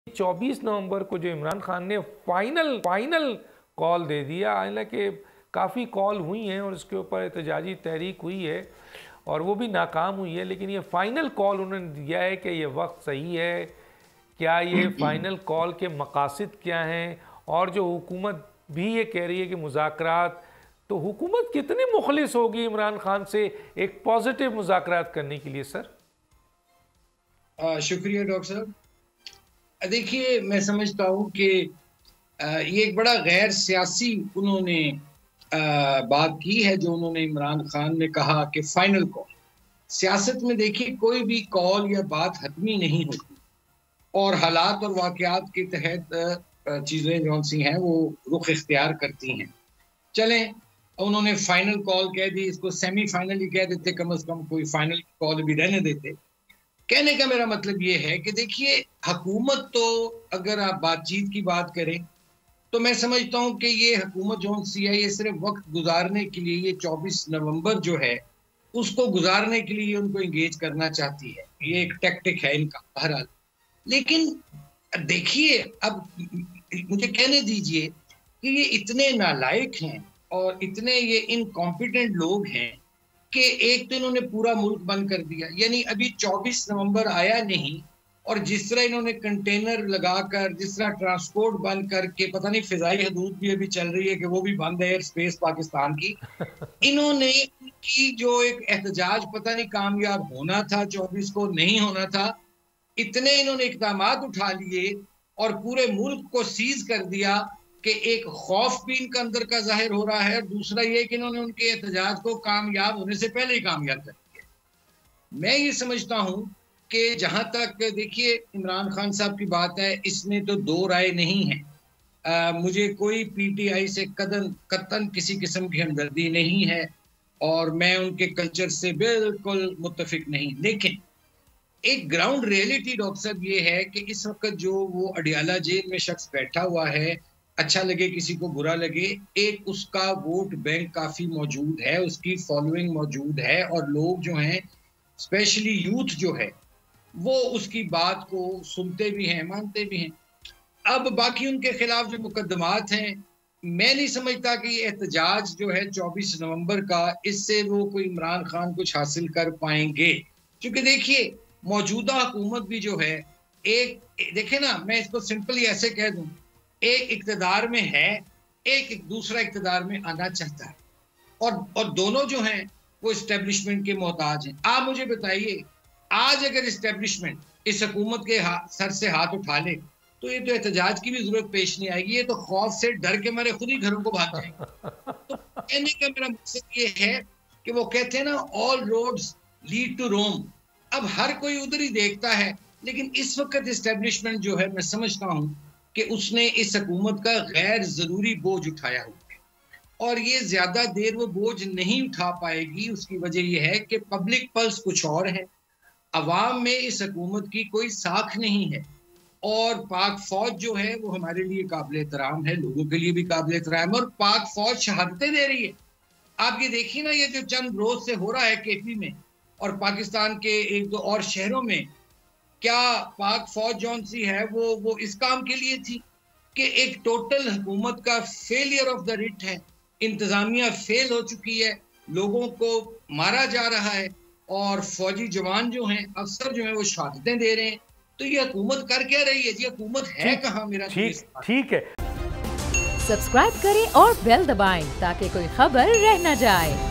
24 नवंबर को जो इमरान खान ने फाइनल कॉल दे दिया, हालांकि काफ़ी कॉल हुई हैं और उसके ऊपर एहतजाजी तहरीक हुई है और वो भी नाकाम हुई है, लेकिन ये फाइनल कॉल उन्होंने दिया है कि ये वक्त सही है। क्या ये फाइनल कॉल के मकासद क्या हैं? और जो हुकूमत भी ये कह रही है कि मुज़ाकरात, तो हुकूमत कितनी मुखलिस होगी इमरान खान से एक पॉजिटिव मुज़ाकरात करने के लिए? सर शुक्रिया डॉक्टर साहब। देखिए, मैं समझता हूँ कि ये एक बड़ा गैर सियासी उन्होंने बात की है जो उन्होंने इमरान खान ने कहा कि फाइनल कॉल। सियासत में देखिए कोई भी कॉल या बात हतमी नहीं होती और हालात और वाक़यात के तहत चीज़ें जो सी हैं वो रुख इख्तियार करती हैं। चलें, उन्होंने फाइनल कॉल कह दी, इसको सेमी फाइनल ही कह देते, कम से कम कोई फाइनल कॉल भी रहने देते। कहने का मेरा मतलब ये है कि देखिए, हुकूमत तो अगर आप बातचीत की बात करें तो मैं समझता हूँ कि ये हुकूमत जो सी है ये सिर्फ वक्त गुजारने के लिए ये 24 नवंबर जो है उसको गुजारने के लिए उनको इंगेज करना चाहती है। ये एक टैक्टिक है इनका बहरहाल। लेकिन देखिए, अब मुझे कहने दीजिए कि ये इतने नालायक हैं और इतने ये इनकॉम्पिटेंट लोग हैं कि एक तो इन्होंने पूरा मुल्क बंद कर दिया, यानी अभी 24 नवंबर आया नहीं और जिस तरह इन्होंने कंटेनर लगाकर, जिस तरह ट्रांसपोर्ट बंद करके, पता नहीं फिजाई हदूद भी अभी चल रही है कि वो भी बंद है, एयर स्पेस पाकिस्तान की। इन्होंने की जो एक एहतजाज पता नहीं कामयाब होना था, 24 को नहीं होना था, इतने इन्होंने इक़दामात उठा लिए और पूरे मुल्क को सीज कर दिया कि एक खौफ भी इनका अंदर का जाहिर हो रहा है और दूसरा ये कि इन्होंने उनके एहतजाज को कामयाब होने से पहले ही कामयाब कर दिया। मैं ये समझता हूँ कि जहाँ तक देखिए इमरान खान साहब की बात है, इसमें तो दो राय नहीं है। मुझे कोई पीटीआई से कतन किसी किस्म की हमदर्दी नहीं है और मैं उनके कल्चर से बिल्कुल मुत्तफिक नहीं, लेकिन एक ग्राउंड रियलिटी डॉक्टर साहब ये है कि इस वक्त जो वो अडियाला जेल में शख्स बैठा हुआ है, अच्छा लगे किसी को बुरा लगे, एक उसका वोट बैंक काफी मौजूद है, उसकी फॉलोइंग मौजूद है और लोग जो हैं स्पेशली यूथ जो है वो उसकी बात को सुनते भी हैं, मानते भी हैं। अब बाकी उनके खिलाफ जो मुकदमात हैं, मैं नहीं समझता कि एहतजाज जो है 24 नवंबर का, इससे वो कोई इमरान खान कुछ हासिल कर पाएंगे। क्योंकि देखिए, मौजूदा हुकूमत भी जो है, एक देखे ना, मैं इसको सिंपली ऐसे कह दूं, एक इक्तदार में है, एक दूसरा इक्तदार में आना चाहता है और दोनों जो हैं वो इस्टेब्लिशमेंट के मोहताज हैं। आप मुझे बताइए, आज अगर इस्टेब्लिशमेंट इस हुकूमत के सर से हाथ उठा ले तो ये तो एहतजाज की भी जरूरत पेश नहीं आएगी, ये तो खौफ से डर के मारे खुद ही घरों को भाग जाएंगे। तो कहने का मेरा मकसद ये है कि वो कहते हैं ना, all roads lead to Rome. अब हर कोई उधर ही देखता है, लेकिन इस वक्त इस्टेब्लिशमेंट जो है, मैं समझता हूँ कि उसने इस हुकूमत का गैर जरूरी बोझ उठाया हुआ है और ये ज्यादा देर वो बोझ नहीं उठा पाएगी। उसकी वजह यह है कि पब्लिक पल्स कुछ और है, अवाम में इस हुकूमत की कोई साख नहीं है और पाक फौज जो है वो हमारे लिए काबिल एहतराम है, लोगों के लिए भी काबिल एहतराम है और पाक फौज शहादतें दे रही है। आप ये देखिए ना, ये जो चंद रोज से हो रहा है केपी में और पाकिस्तान के एक दो और शहरों में, क्या पाक फौज जौन सी है वो इस काम के लिए थी कि एक टोटल हुकूमत का फेलियर ऑफ द रिट है, इंतजामिया फेल हो चुकी है, लोगों को मारा जा रहा है और फौजी जवान जो हैं, अफसर जो हैं, वो शहादतें दे रहे हैं। तो ये हुकूमत कर क्या रही है? ये हुकूमत है कहाँ? मेरा ठीक है। सब्सक्राइब करें और बेल दबाएं ताकि कोई खबर रह न जाए।